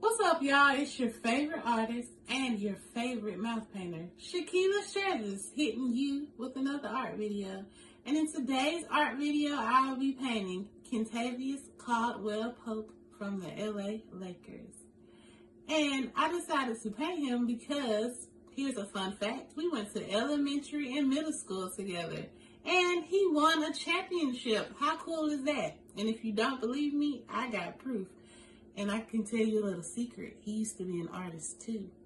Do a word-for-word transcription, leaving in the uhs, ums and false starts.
What's up, y'all? It's your favorite artist and your favorite mouth painter, Shaquila Strathers, hitting you with another art video. And in today's art video, I'll be painting Kentavious Caldwell Pope from the L A Lakers. And I decided to paint him because, here's a fun fact, we went to elementary and middle school together. And he won a championship. How cool is that? And if you don't believe me, I got proof. And I can tell you a little secret. He used to be an artist too.